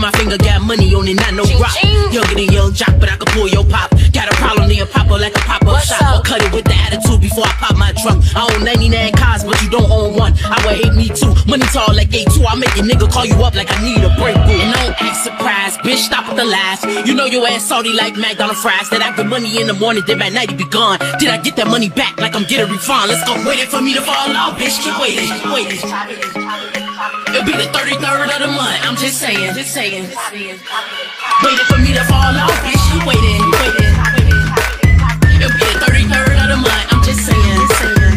my finger, got money on it, not no rock. Younger than young jock, but I can pull your pop. Got a problem, then pop up like a pop-up shop. Or cut it with the attitude before I pop my trunk. I own 99 cars, but you don't own one. I would hate me too. Money tall like A2, I make a nigga call you up like I need a break. And don't act surprised, bitch, stop with the lies. You know your ass salty like McDonald's fries. That I get money in the morning, then at night it be gone. Did I get that money back like I'm getting a refund? Let's go. Waiting for me to fall off, bitch, keep waiting, keep waiting. It'll be the 33rd of the month, I'm just saying, just saying. Waiting for me to fall off, bitch, keep waiting, waiting. It'll be the 33rd of the month, I'm just saying, just saying.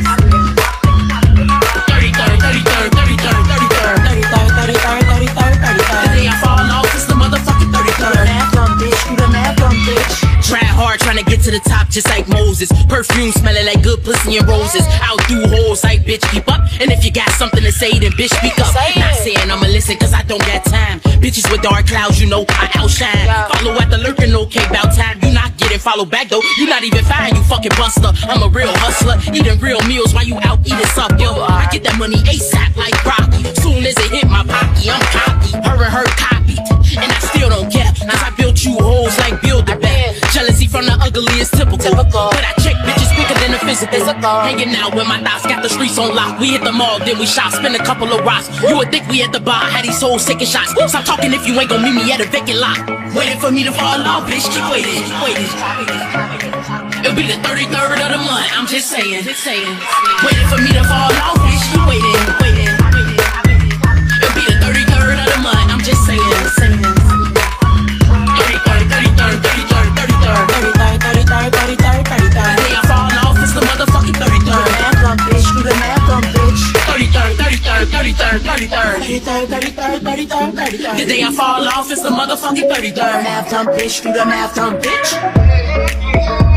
33rd, 33rd, 33rd, 33rd, 33rd, 33rd, 33rd, 33rd. The day I fall off, it's the motherfucking 33rd. Math dumb bitch, you the math dumb bitch. Try hard trying to get to the top just like Moses. Perfume smelling like good pussy and roses. Outdo hoes like bitch, keep up. And if you got something to say, then bitch, speak up. Not saying I'ma listen cause I don't got time. Bitches with dark clouds, you know I outshine. Follow at the lurking, okay, about time. You not getting follow back though. You not even fine, you fucking buster. I'm a real hustler, eating real meals while you out eating stuff, yo. I get that money ASAP like Rocky. Soon as it hit my pocket, I'm cocky. Her and her copied, and I still don't care. Cause I built you hoes like build a back. Jealousy from the ugly is typical. But I check bitches quicker than the physical. Hanging out with my thoughts, got the streets on lock. We hit the mall, then we shop, spin a couple of rocks. You would think we at the bar, had these hoes taking shots. Stop talking if you ain't gon' meet me at a vacant lot. Waiting for me to fall off, bitch, keep waiting, keep waiting. It'll be the 33rd of the month, I'm just saying, just saying. Waiting for me to fall off, bitch, keep waiting, waiting. It'll be the 33rd of the month, I'm just saying, just saying. 33rd, 33rd, 33rd, 33rd, 33rd, 33rd, 33rd, 33rd. The day I fall off, it's the motherfucking 33rd. Math dumb bitch, you the math dumb bitch. 33rd, 33rd, 33rd, 33rd, 33rd, 33rd, 33rd, 33rd. The day I fall off, it's the motherfucking 33rd. Math dumb bitch, you the math dumb bitch.